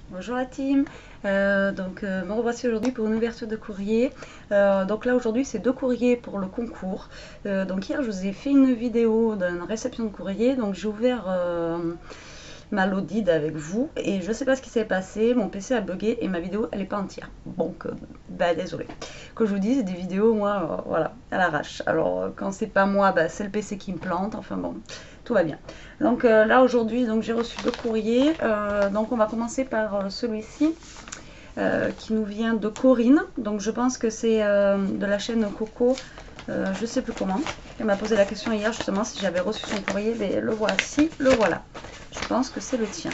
Bonjour la team, me revoici aujourd'hui pour une ouverture de courrier. Donc là aujourd'hui c'est 2 courriers pour le concours. Donc hier je vous ai fait une vidéo d'une réception de courrier, donc j'ai ouvert ma Lodid avec vous et je sais pas ce qui s'est passé, mon PC a bugué et ma vidéo elle est pas entière. Donc bah désolé. Que je vous dis, c'est des vidéos moi voilà à l'arrache. Alors quand c'est pas moi, bah, c'est le PC qui me plante, enfin bon, tout va bien. Donc là aujourd'hui donc j'ai reçu 2 courriers. Donc on va commencer par celui-ci qui nous vient de Corinne. Donc je pense que c'est de la chaîne Coco. Je sais plus comment. Elle m'a posé la question hier justement si j'avais reçu son courrier, mais le voici, le voilà. Je pense que c'est le tien.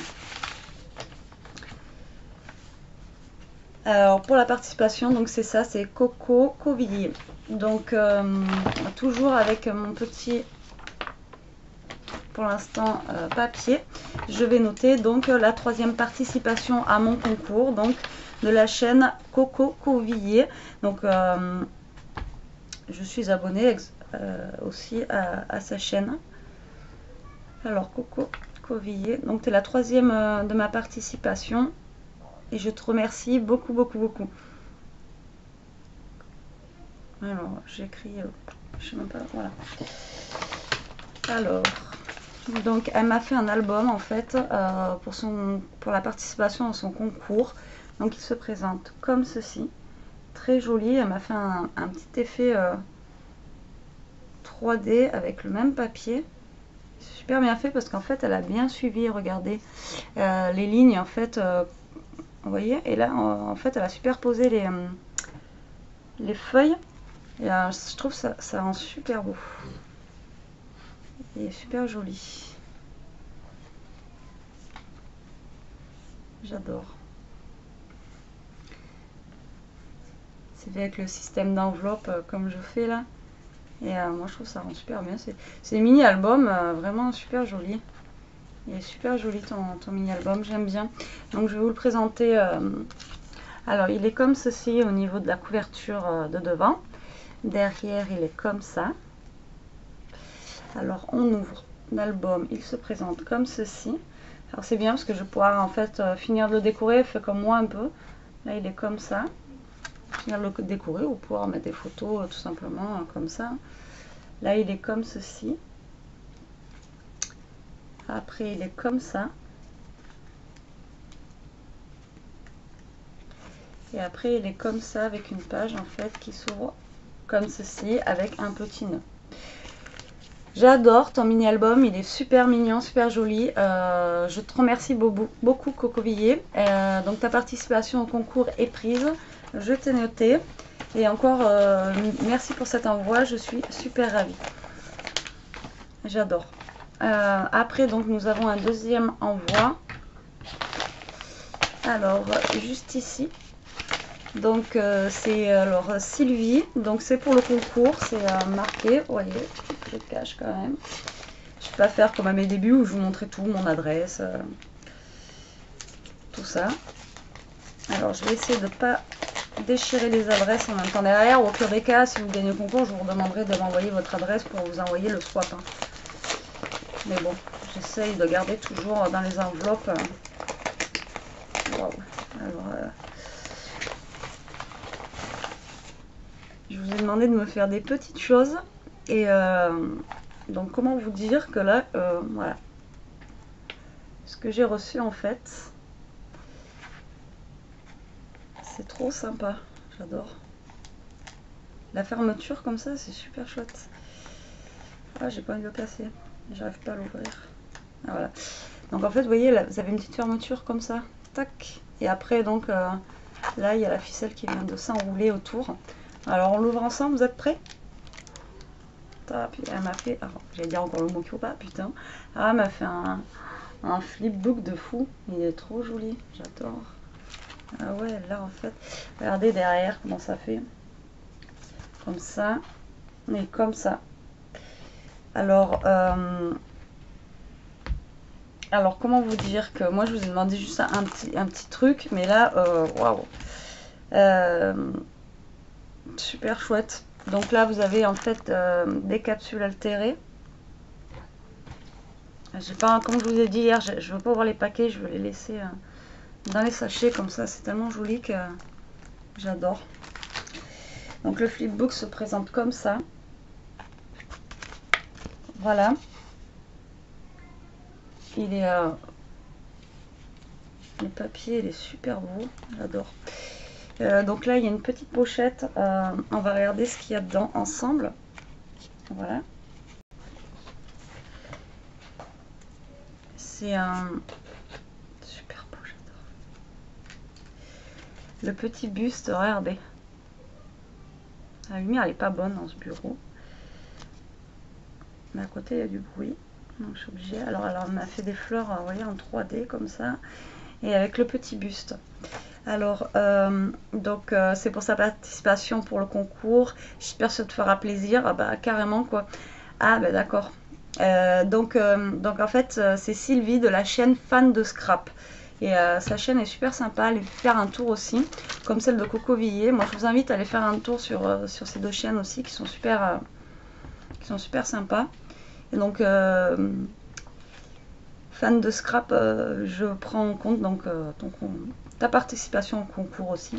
Alors pour la participation, donc c'est ça, c'est Coco Covillier. Donc toujours avec mon petit, pour l'instant, papier, je vais noter donc la 3e participation à mon concours, donc de la chaîne Coco Covillier. Donc je suis abonnée aussi à sa chaîne. Alors Coco Covillier, donc tu es la 3e de ma participation et je te remercie beaucoup beaucoup beaucoup. Alors j'écris, je sais même pas, voilà. Alors donc elle m'a fait un album en fait pour la participation à son concours. Donc il se présente comme ceci, très joli. Elle m'a fait un petit effet 3D avec le même papier. Super bien fait parce qu'en fait elle a bien suivi, regardez les lignes en fait, vous voyez, et là en fait elle a superposé les feuilles et je trouve ça rend super beau. Il est super joli. J'adore. C'est fait avec le système d'enveloppe comme je fais là. Et moi je trouve ça rend super bien. C'est mini album vraiment super joli. Il est super joli ton mini album, j'aime bien. Donc je vais vous le présenter. Alors il est comme ceci au niveau de la couverture de devant. Derrière il est comme ça. Alors on ouvre l'album, il se présente comme ceci. Alors c'est bien parce que je vais pouvoir en fait finir de le décorer, fait comme moi un peu. Là il est comme ça. Finir de le décorer ou pouvoir mettre des photos tout simplement comme ça. Là il est comme ceci. Après il est comme ça. Et après il est comme ça avec une page en fait qui s'ouvre comme ceci avec un petit nœud. J'adore ton mini album, il est super mignon, super joli. Je te remercie beaucoup Cocovillier. Donc ta participation au concours est prise, je t'ai noté. Et encore merci pour cet envoi, je suis super ravie. J'adore. Après donc nous avons un deuxième envoi. Alors juste ici. Donc c'est alors Sylvie, donc c'est pour le concours, c'est marqué, vous voyez, je cache quand même. Je vais pas faire comme à mes débuts où je vous montrais tout, mon adresse, tout ça. Alors je vais essayer de ne pas déchirer les adresses en même temps derrière. Au pire des cas, si vous gagnez le concours, je vous demanderai de m'envoyer votre adresse pour vous envoyer le swap. Hein. Mais bon, j'essaye de garder toujours dans les enveloppes. Wow. Alors, je vous ai demandé de me faire des petites choses. Et donc comment vous dire que là, voilà. Ce que j'ai reçu en fait, c'est trop sympa. J'adore. La fermeture comme ça, c'est super chouette. Ah, j'ai pas envie de le casser. J'arrive pas à l'ouvrir. Ah, voilà. Donc en fait, vous voyez, là, vous avez une petite fermeture comme ça. Tac. Et après, donc, là, il y a la ficelle qui vient de s'enrouler autour. Alors, on l'ouvre ensemble. Vous êtes prêts? Puis elle m'a fait, j'allais dire encore le mot qui ou pas, putain. Ah, elle m'a fait un flipbook de fou. Il est trop joli. J'adore. Ah ouais, là en fait, regardez derrière comment ça fait. Comme ça. Et comme ça. Alors, comment vous dire que moi je vous ai demandé juste un petit truc, mais là, waouh, super chouette. Donc là, vous avez en fait des capsules altérées. J'ai pas, comme je vous ai dit hier, je veux pas voir les paquets, je veux les laisser dans les sachets comme ça. C'est tellement joli que j'adore. Donc le flipbook se présente comme ça. Voilà. Il est... le papier, il est super beau. J'adore. Donc là, il y a une petite pochette. On va regarder ce qu'il y a dedans ensemble. Voilà. C'est un... super beau, j'adore. Le petit buste, regardez. La lumière, elle est pas bonne dans ce bureau. Mais à côté, il y a du bruit. Donc je suis obligée. Alors on m'a fait des fleurs, vous voyez, en 3D comme ça. Et avec le petit buste. Alors, c'est pour sa participation pour le concours. J'espère que ça te fera plaisir. Ah bah carrément quoi. Ah bah d'accord. Donc en fait, c'est Sylvie de la chaîne Fan de Scrap. Et sa chaîne est super sympa. Allez faire un tour aussi, comme celle de Coco Villiers. Moi, je vous invite à aller faire un tour sur ces deux chaînes aussi, qui sont super sympas. Et donc, Fan de Scrap, je prends en compte donc ta participation au concours aussi.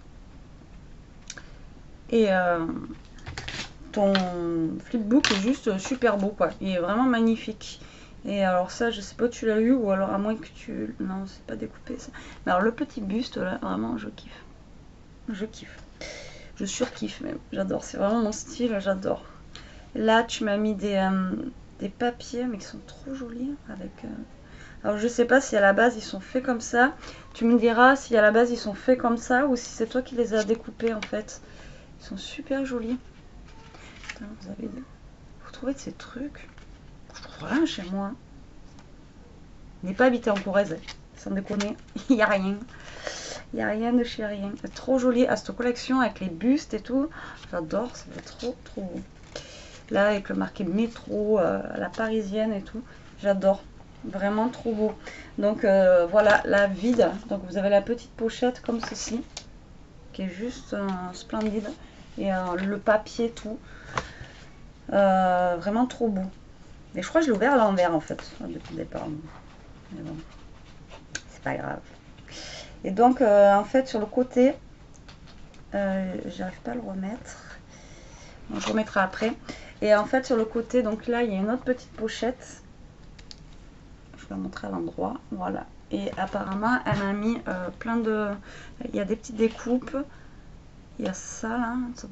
Et ton flipbook est juste super beau quoi. Il est vraiment magnifique. Et alors ça, je sais pas, tu l'as eu ou alors à moins que tu... Non, c'est pas découpé ça. Mais alors le petit buste là, vraiment, je kiffe. Je kiffe. Je surkiffe même. J'adore. C'est vraiment mon style, j'adore. Là, tu m'as mis des papiers, mais qui sont trop jolis avec... Alors je sais pas si à la base ils sont faits comme ça. Tu me diras si à la base ils sont faits comme ça ou si c'est toi qui les as découpés en fait. Ils sont super jolis. Putain, vous trouvez de ces trucs? Je trouve rien chez moi. Il n'est pas habité en Corrèze, sans déconner. Il n'y a rien. Il n'y a rien de chez rien. C'est trop joli. À cette collection avec les bustes et tout. J'adore, ça va être trop beau. Là avec le marqué métro, la parisienne et tout. J'adore. Vraiment trop beau. Donc voilà la vide. Donc vous avez la petite pochette comme ceci. Qui est juste splendide. Et le papier tout. Vraiment trop beau. Et je crois que je l'ai ouvert à l'envers en fait. Depuis le départ. Mais bon. C'est pas grave. Et donc en fait sur le côté. J'arrive pas à le remettre. Bon, je remettrai après. Et en fait sur le côté. Donc là il y a une autre petite pochette. Je vais montrer à l'endroit, voilà. Et apparemment, elle m'a mis plein de... Il y a des petites découpes. Il y a ça, là. C'est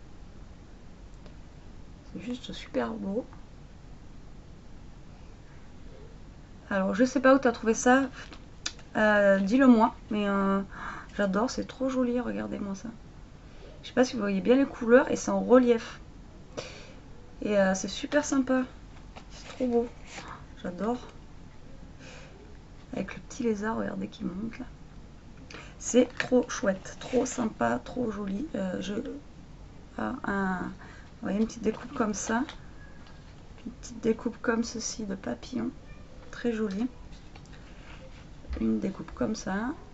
juste super beau. Alors, je sais pas où tu as trouvé ça. Dis-le moi. Mais j'adore, c'est trop joli. Regardez-moi ça. Je sais pas si vous voyez bien les couleurs. Et c'est en relief. Et c'est super sympa. C'est trop beau. J'adore. Avec le petit lézard, regardez qui monte là. C'est trop chouette, trop sympa, trop joli. Vous voyez une petite découpe comme ça. Une petite découpe comme ceci de papillon. Très jolie. Une découpe comme ça.